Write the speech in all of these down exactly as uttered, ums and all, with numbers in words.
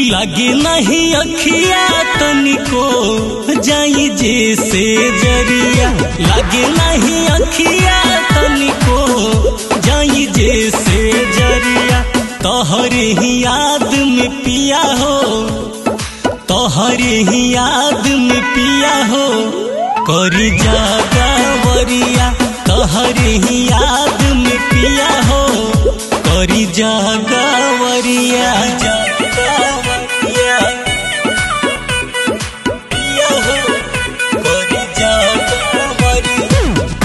लगे नहीं अखिया तनिको जाई जैसे जरिया, लगे नहीं अखिया तनिको जाई जैसे जरिया। तोहरे ही याद में पिया हो, तोहरे ही याद में पिया हो करी जागवरिया। तोहरे ही याद में पिया हो करी जागवरिया। जागवरिया पिया हो करी जागवरिया,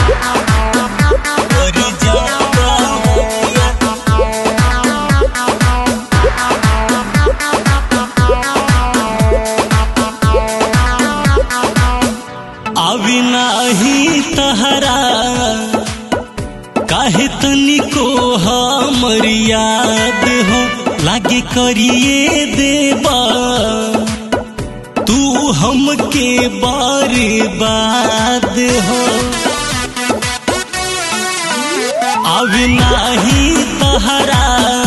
करी जागवरिया। अभी नाही तहरा काहे तनिको हमर याद हो, लागे करिए देबा तू हमके बर्बाद हो। अब नाही तहरा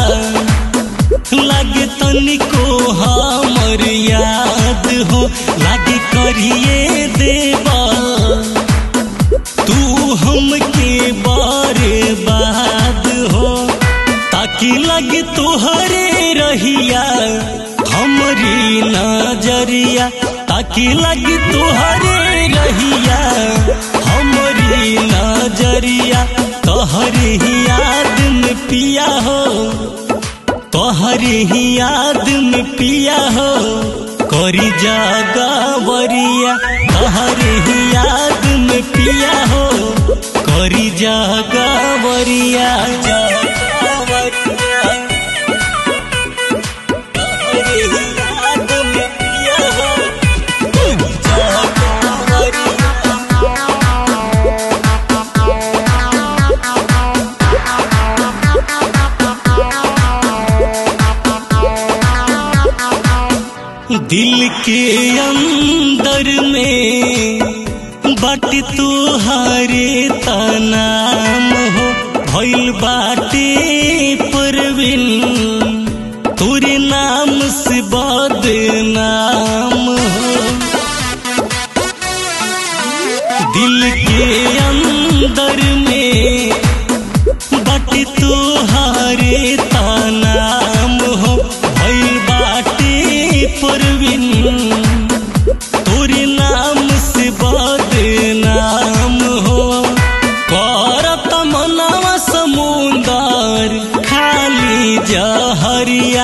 लागे तनिको हमर याद हो, लागे करिए देबा तू हमके बर्बाद हो। ताकि लगे तोहरे रहिया हमरी नजरिया, ताकि लगे तोहरे रहिया हमरी नजरिया। तोहरे ही याद में पिया हो, तोहरे ही याद में पिया हो करी जागवरिया। तोहरे ही याद में पिया हो करी जागवरिया। जागवरिया तोहरे ही याद में पिया हो करी जागवरिया। दिल के अंदर में बाटे तोहारे तनाम हो, भइल बाटे परवीन तोरे नाम से बदनाम हो। दिल के अंदर में बाटे तोहारे तनाम हो, भइल बाटे परवीन तोरे नाम से बदनाम हो। करत मनवा समुंदर खाली जहरिया,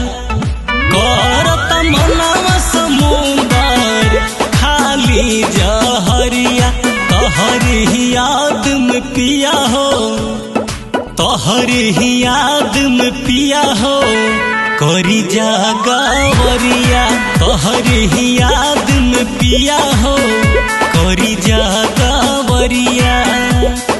करत मनवा समुंदर खाली जहरिया। तोहरे ही याद में पिया हो, तोहरे ही याद में पिया हो करी जागवरिया। तोहरे ही याद में पिया हो करी जागवरिया।